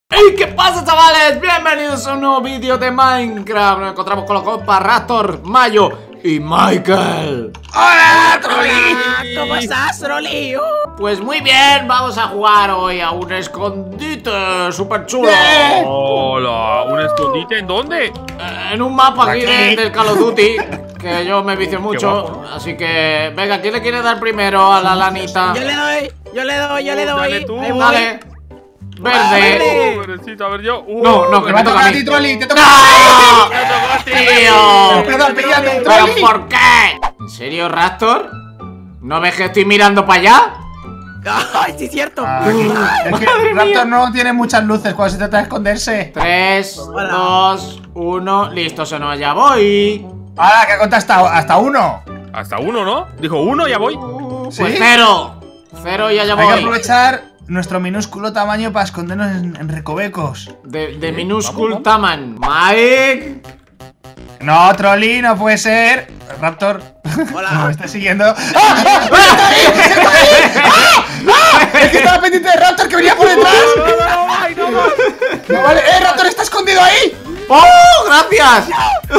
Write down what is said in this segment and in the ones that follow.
¡Hey! ¿Qué pasa, chavales? Bienvenidos a un nuevo vídeo de Minecraft. Nos encontramos con los compas Raptor, Mayo y Michael. ¡Hola, Trolli! ¿Cómo estás, Trolli? Pues muy bien, vamos a jugar hoy a un escondite súper chulo. Hola, ¿un escondite en dónde? En un mapa aquí del Call of Duty, que yo me vicio mucho. Así que, venga, ¿quién le quiere dar primero a la lanita? Yo le doy. Dale tú. Ahí voy. Dale. Verde. Verdecito, a ver yo. No, que me toca a mí. Trolli, te toca. ¡No! ¡Me tocó a ti! ¡Tío! Perdón, píllate, ¿Pero Trolli. por qué? ¿En serio, Raptor? ¿No ves que estoy mirando para allá? Ay, sí, es cierto. Es que Raptor no tiene muchas luces cuando se trata de esconderse. 3, Hola. 2, 1. Listo, sonó, ya voy. Ahora, que conta hasta uno. Hasta uno, ¿no? Dijo uno, ya voy. ¿Sí? Pues 0. 0 y ya Hay que voy. aprovechar nuestro minúsculo tamaño para escondernos en recovecos. De minúscul taman. Mike. No, Trolli, no puede ser. Raptor. Hola. No me está siguiendo. ¡Ah! ¡Está ahí! ¡Está ahí! ¡Ah! ¡Ah! Es que estaba pendiente de Raptor que venía por detrás. No vale. Raptor está escondido ahí. ¡Oh! ¡Gracias!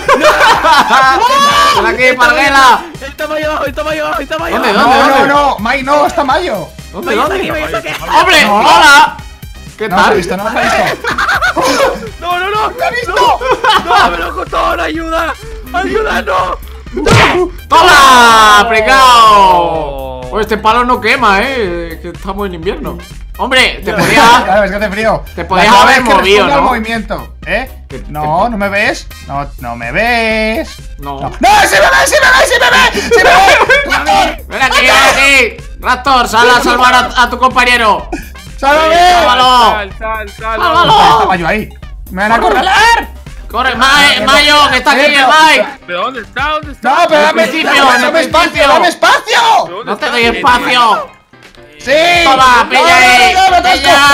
¡Ven aquí, Parguela! El tamaño abajo, el tamaño abajo, el tamaño ¿Dónde, abajo. No, Mike, no, está Mayo. ¿Dónde, Mayo está aquí, dónde? Mayo está aquí. ¡Hombre! No. ¡Hola! ¿Qué No lo he tal? visto, no lo he visto. No, no, no. ¡No he visto! No, me lo costó, ayuda. Ayuda, no. ¡Toma! ¡Precao! Oh. Pues este palo no quema, que estamos en invierno. ¡Hombre! Te Claro, podía... es que hace frío. Te podías La clave haber es que movido, responda al ¿no? movimiento, ¿eh? No, ¿no me ves? No me ves. No. ¡No, sí me ves, sí me ves, sí me ves! ¡Sí me ves! ¡Raptor! ¡Ven aquí, ven aquí! Raptor, sal a salvar a tu compañero. ¡Sálvame! ¡Sálvalo! Sal. ¡Sálvalo! Está Mayo ahí. ¡Me van a acorralar! ¡Corre, Mayo! ¡Que está aquí el Mike! ¿Pero dónde está? ¿Dónde está? ¡No, pero Al dame principio, dame al espacio! principio. ¡Dame espacio! ¿Dónde ¡No te está? doy espacio! ¡Sí! Toma, pilla ahí. ¡No, no, no,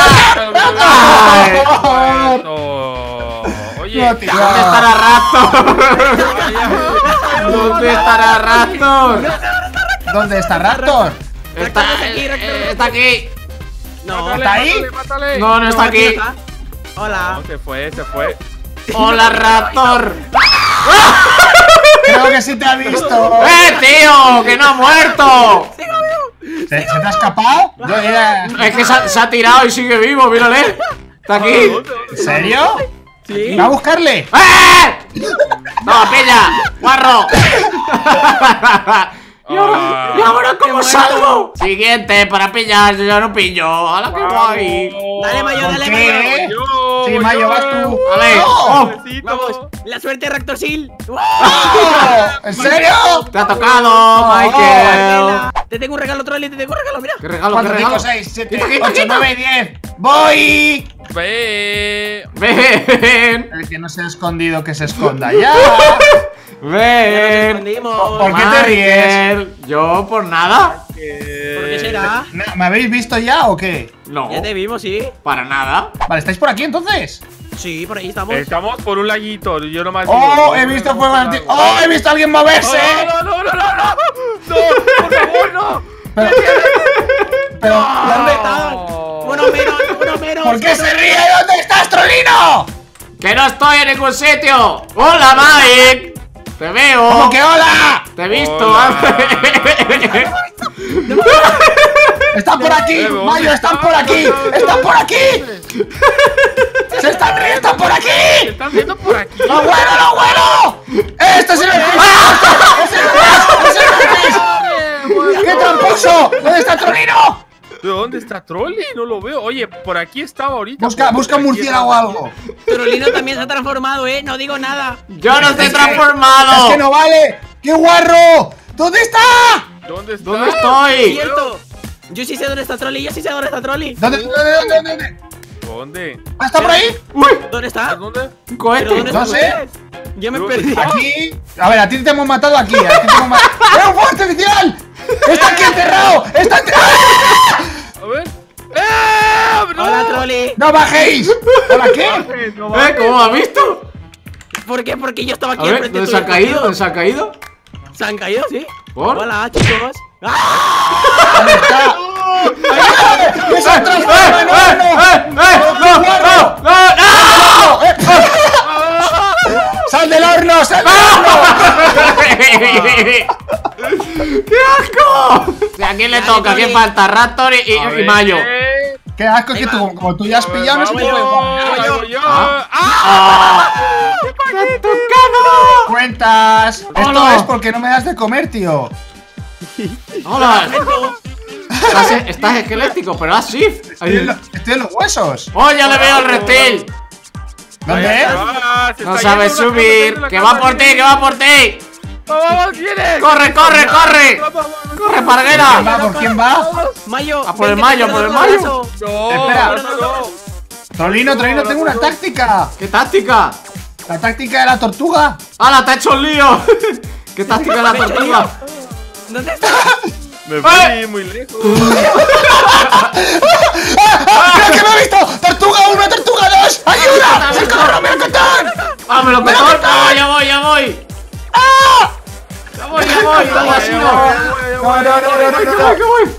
¡Pilla! No. Oye, No, tío. ¿Dónde estará Raptor? ¿Dónde estará Raptor? ¿Dónde está Raptor? Está aquí. No, ¿Está ahí? Mátale. No, no está aquí. Hola. No, se fue. Hola, Raptor. Creo que sí te ha visto. Tío! ¡Que no ha muerto! ¿Se te ha escapado? Yo ya... Es que se ha tirado y sigue vivo, mírale. Está aquí. ¿En serio? Sí. ¿Va a buscarle? ¡No, pilla! ¡Guarro! ¿Y ahora cómo salgo? Siguiente, para pillar, yo ya no pillo. ¡Hala, qué guay! Dale, Mayo, ¿Por dale, qué? Mayo. Sí, Mayo, vas tú. A ver, ¡oh! Vamos. La suerte, Raptor Seal. ¡Oh! ¿En serio? ¡Te ha tocado, Michael! Te tengo un regalo, Trolli, te tengo un regalo, mira. ¡Qué regalo, qué 4, 5, regalo! 6, 7, Quita, quita, 8, quita. 9, 10. ¡Voy! Ve. ¡Ven! El que no se ha escondido, que se esconda ya. ¡Ven! Escondimos. ¿Por qué te ríes? Michael, ¿yo por nada? ¿Por qué será? ¿Me habéis visto ya o qué? No, Ya te vimos, sí. para nada. Vale, ¿estáis por aquí entonces? Sí, por ahí estamos. Estamos por un laguito. Yo nomás. ¡Oh! He visto fuego arti- ¡Oh! He visto a alguien moverse. No, por favor, no. Pero, ¿dónde? Uno menos. ¿Por qué se ríe? ¿Dónde estás, Trolino? ¡Que no estoy en ningún sitio! ¡Hola, Mike! ¡Te veo! ¿Cómo que hola? ¡Te he visto! Hola. ¡Están por aquí! ¡Mayo, están por aquí! ¡Están por aquí! ¡Se están riendo! ¡Están por aquí! Están viendo por aquí. ¡Lo bueno, lo bueno! ¡Esto es el ¡Qué tramposo! ¿Dónde está Trolino? ¿Pero dónde está Trolli? No lo veo. Oye, por aquí estaba ahorita. Busca un murciélago o algo. Trolino también se ha transformado, no digo nada. ¡Yo no estoy Es transformado! que no vale. ¡Qué guarro! ¿Dónde está? ¿Dónde está? ¿Dónde estoy? Cierto. Yo sí sé dónde está Trolli, ¿Dónde? ¿Dónde? ¿Ah, está por ahí? ¡Uy! ¿Dónde está? ¿Dónde? ¡Un ¿Pero cohete! dónde No está? sé. Ya me ¿Dónde perdí. está? Aquí. A ver, a ti te hemos matado aquí. A ti te hemos matado. ¡Es un fuego artificial! ¡Está aquí enterrado! ¡Está enterrado! A ver. ¡No! Hola, Trolli. ¡No bajéis! ¿Hola qué? No, ¿Cómo has visto? ¿Por qué? Porque yo estaba A aquí ver, enfrente ¿dónde tuyo. se ha caído? ¿Dónde se ha caído? ¿Se han caído, sí? ¿Por? Hola, chicos. ¿Dónde está? ¡Que se ha transformado en ¡No! ¡No! ¡No! ¿A quién le Dale, toca? ¿A quién Trolli. falta? Raptor y Mayo. Qué asco, es que tú, como tú ya has pillado, no se puede jugar. ¡Me ha tocado! Cuentas. Esto Hola. es porque no me das de comer, tío. ¡Hola! Estás esquelético, pero haz shift. Estoy en los huesos. ¡Oh, ya le veo el reptil! ¿Dónde? No sabes subir. ¡Que va por ti, que va por ti! ¡Vamos, vienes! ¡Corre, corre, corre! ¡Corre, Parguera! ¿Por quién va? Mayo. Ah, por el ven, que Mayo, te por el quiero dar Mayo. un abrazo. No, Espera. no. Trolino, tengo una táctica. ¿Qué táctica? La táctica de la tortuga. ¡Hala, te ha hecho un lío! ¿Qué táctica de la tortuga? ¿Dónde está? Me fui muy lejos. ¡Creo que me he visto! ¡Tortuga 1, tortuga 2! ¡Ayuda! ¡Socorro, melocotón! ¡Ah, me lo petó! ¡No, ya voy, ya voy! ¡Ya voy, ya voy! ¡Algo así no! ¡Que voy!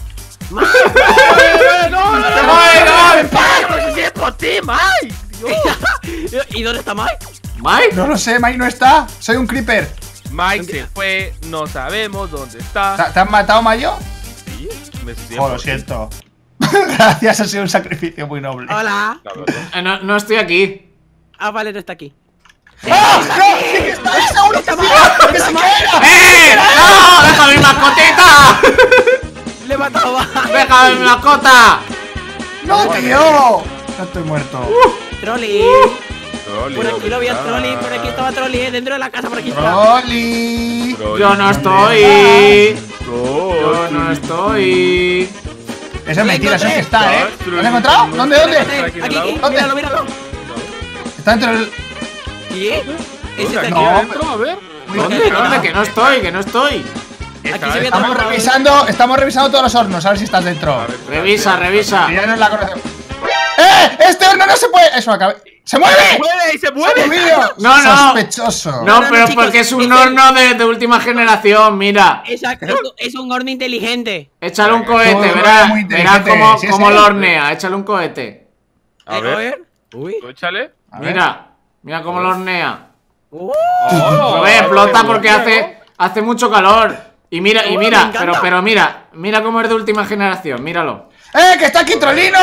¿Y dónde está Mike? ¿Mike? No lo sé, Mike no está. Soy un creeper. Mike se fue, no sabemos dónde está. ¿Te han matado, Mayo? Sí, me estoy Oh, lo siento. Gracias, ha sido un sacrificio muy noble. Hola. No estoy aquí. Ah, vale, no está aquí. ¡Ah! ¡No! ¡Sí que está! ¡Es seguro que sí! ¡Que sí que era! ¡No! ¡Deja mi mascotita! Le he matado a ¡Deja mi mascota! ¡No, tío! No estoy muerto. Trolli. Por aquí lo vi a Trolli, por aquí estaba Trolli, dentro de la casa, por aquí está. ¡Trolli! Yo no estoy. Yo no estoy. Eso es mentira, eso es que está, ¿eh? ¿Lo has encontrado? ¿Dónde? Aquí, aquí, ¿Dónde? míralo, míralo. Está dentro del... ¿Qué? ¿Ese está No. aquí? Adentro, a ver. ¿Dónde? ¿Dónde? Que no estoy, que no estoy. Aquí se ve Estamos revisando todos los hornos, a ver si estás dentro. Revisa, revisa. Que ya nos la conocemos. ¡Este horno no se puede! Eso acabé. ¡Se mueve! ¡Se ¡Se mueve! mueve! No, no. Sospechoso. No, no, pero chicos, porque es un este- horno de última generación, mira. Exacto, es un horno inteligente. Échale un cohete, Todo verás. muy Verás inteligente. cómo Sí, lo sí. hornea. Échale un cohete. A ver. Uy. Tú échale. A ver. Mira cómo lo hornea. Oh, Lo ves, explota porque hace mucho calor. Y mira, me encanta. pero mira cómo es de última generación, míralo. ¡Que está aquí Trolino!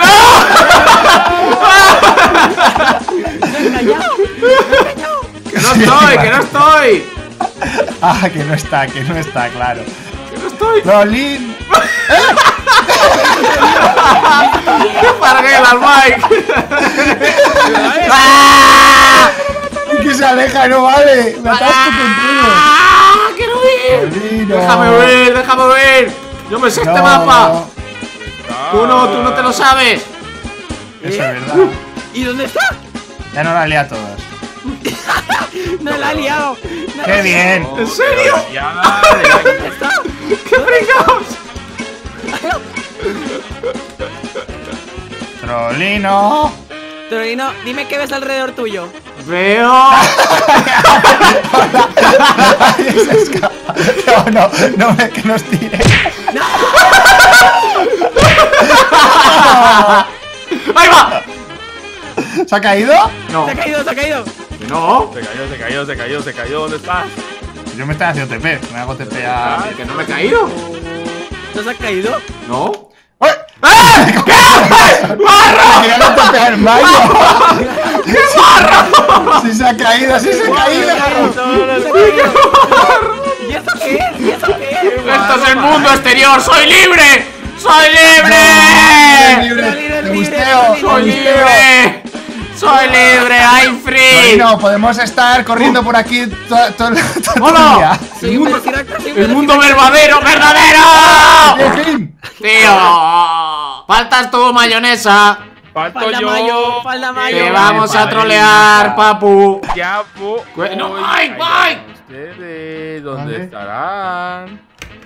Que no estoy, que no estoy. Ah, que no está, claro. Que no estoy. Trolín. ¡Qué parguela al Mike! ¡Ah! Que se aleja, no vale. Me atasco contigo. ¡Ah! ¡Quiero huir! Trolino. Déjame huir. Yo me sé este mapa. Tú no te lo sabes. Eso es verdad. ¿Y dónde está? Ya no la lía a todos. No la ha liado. ¡Qué bien! ¿En serio? ¿Dónde está? ¡Qué fricaos! Trolino. Trolino, dime qué ves alrededor tuyo. Veo. Se escapa. No, que nos tire. ¡Ahí va! ¿Se ha caído? No, Se ha caído, se ha caído. no. Se cayó. ¿Dónde estás? Yo me estoy haciendo TP. Me hago TP a. Que no me he caído. ¿No se ha caído? No. ¡Uy! ¡Eh! ¿Qué? ¡Barro! ¡Que ya no TP al Mayo! ¡Qué barro! ¡Sí se ha caído! ¡Sí se ha caído! ¿Y eso qué es? ¿Y eso qué es? ¡Esto es el mundo exterior! ¡Soy libre! ¡Soy libre! ¡Libre! ¡Te gusteo! ¡Soy libre! ¡Soy libre! ¡I'm free! Trolino, podemos estar corriendo por aquí todo el ¡Hola! día. Soy un velociraptor, soy un ¡El mundo velociraptor. verdadero! ¡En fin! ¡Tío! ¡Faltas tú, mayonesa! Falto Falda yo. Mayo, falda Mayo. ¡Te vamos a trolear, papu! Ya, No, Mike. ¿Ustedes dónde ¿Dónde? estarán?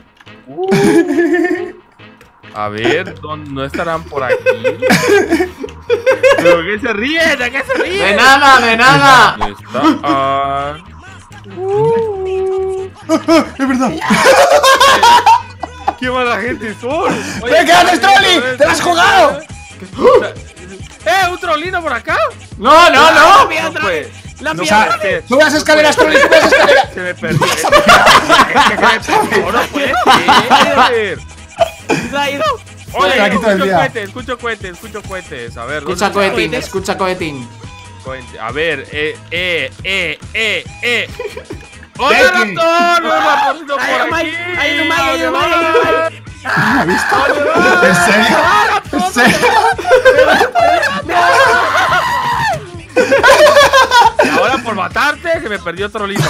A ver, ¿no estarán por aquí? ¿Pero qué se ríen? ¿De qué se ríen? ¡De nada, de nada! ¿Dónde están? ¡Es verdad! ¡Qué mala gente son! ¡Ven, qué haces, Trolli! ¡Te lo has jugado! ¿Un trolino por acá? ¡No, no, no! Mira, No, pues. La No mía. puede ser. Sube las escaleras, Trolli, sube las escaleras. Se me perdió. Es que se me perdió. No puede ser. Se ha ido. Oye, Estoy aquí todo el día. escucho cohetes. A ver, ¿dónde Escucha está? cohetín, escucha cohetín. A ver, ¡Hola, Becky. Raptor! ¡No me ha puesto por aquí! Hay un Mike, hay un Mike. ¿Me ha visto? ¿En serio? ¿En serio? Y ahora por matarte se me perdió Trolino.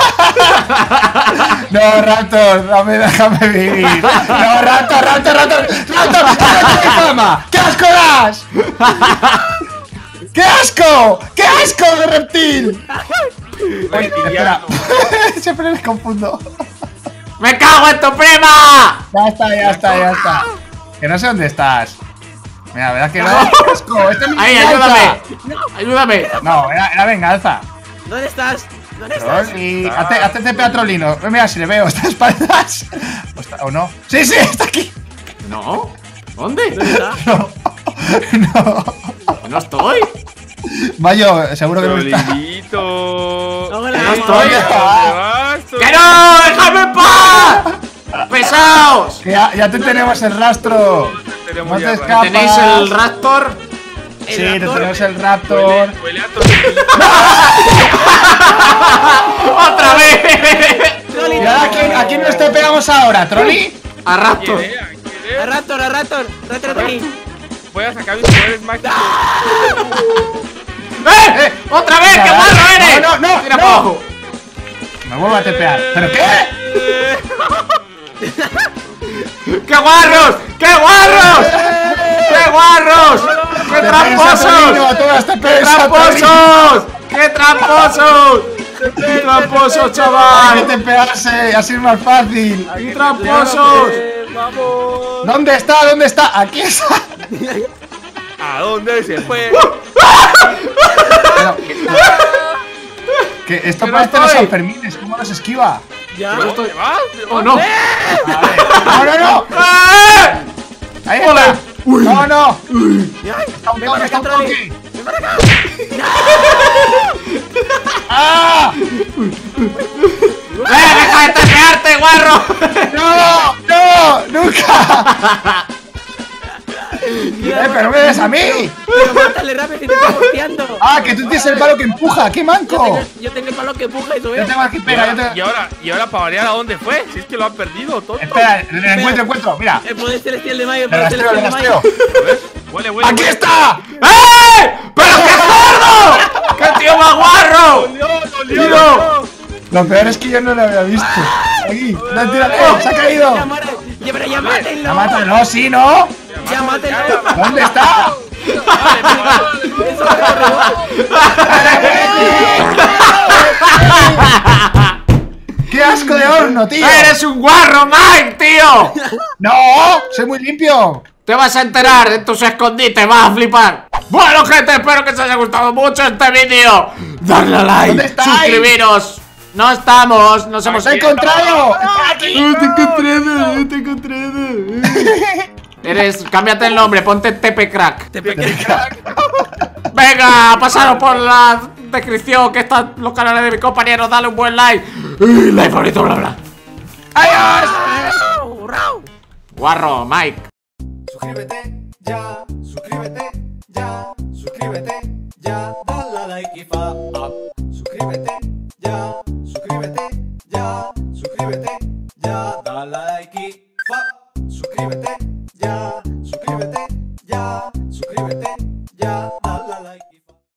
No, Raptor, déjame vivir. No, Raptor, ¡sácate de mi cama! ¡Qué asco das! ¡Qué asco! ¡Qué asco de reptil! Oye, espera. Siempre me confundo. ¡Me cago en tu prima! Ya está. Que no sé dónde estás. Mira, ¿verdad que no? ¡Qué asco! ¡Esta es mi ¡Ay, venganza! ayúdame! No, era venganza. ¿Dónde estás? ¿Dónde estás? Y hazte TP a Trollino. Mira, si le veo, está a espaldas. ¿O no? Sí, está aquí. ¿No? ¿Dónde? ¿Dónde está? No. ¿No estoy? Mayo, seguro que no está. Trolinito. Hola, No estoy. ¿Dónde vas? ¡Que no! ¡Déjame en paz! ¡Pesaos! Que ya te tenemos el rastro. Tenemos No ya te rato. escapas. ¿Tenéis el Raptor? Sí, te Raptor. tenemos el Raptor. Huele a Trolinito. ¡Otra vez! Trolli, ¿Y ahora a quién nos te pegamos ahora, Trolli? A Raptor. A Raptor, aquí. Voy a sacar mis poderes mágicos. ¡Otra vez! ¡Qué Venga, malo dale. eres! No, ¡Tira no. para abajo! Me vuelvo a tepear. ¿Pero qué? ¡Qué guarros! ¡Qué guarros! ¡Qué guarros! ¡Qué tramposos! ¡Qué tramposos! ¡Qué tramposos! ¡Qué tramposos, Hay que chaval! tepearse, así es más fácil. ¡Qué tramposos! ¡Vamos! ¿Dónde está? Aquí está. ¿A dónde se fue? Pero- que esto Que no parece los estoy. Sanfermines, ¿cómo los esquiva? Ya. ¿Dónde estoy- vas? ¡Oh, no! A ver. No. ¡Eh! Ahí Ole. está. No. Ya. Está un Ven para toque, acá, está un Trolli. toque. ¡Ah! ¡Deja de tapearte, guarro! ¡No! ¡Nunca! Pero no me des a mí. Pero mátale rápido si te está golpeando. Ah, que tú tienes el palo que empuja. ¡Qué manco! Yo tengo el palo que empuja y sube. Yo tengo aquí, pega, ¿Y ahora para variar a dónde fue? Si es que lo han perdido, tonto. Espera, encuentro, mira. El poder celestial de Mayo, el Le poder celestial de rastreo. Mayo. Huele. ¡Aquí está! ¡Eh! ¡Pero qué gordo! ¡Qué tío más guarro! ¡Dolió! Lo peor es que yo no lo había visto. Aquí, no, tírale, se ha caído. Ya muere. Ya, pero ya mátenlo. La mata, no, sí, ¿no? Ya mátenlo. ¿Dónde está? Eso me corrió. ¡Qué asco de horno, tío! ¡Eres un guarro, Mike, tío! ¡No! ¡Soy muy limpio! Te vas a enterar en tus escondites, vas a flipar. Bueno, gente, espero que os haya gustado mucho este vídeo. Darle a like, ¿Dónde estáis? suscribiros. No estamos, nos hemos ¡Os he encontrado! te he encontrado. Cámbiate el nombre, ponte TP Crack. Venga, pasaros por la descripción, que están los canales de mis compañeros, dale un buen like. Like favorito, bla bla. ¡Adiós! Guarro, Mike. Suscríbete ya, dale a like y fa up. Suscríbete ya, dale a like y fa. Suscríbete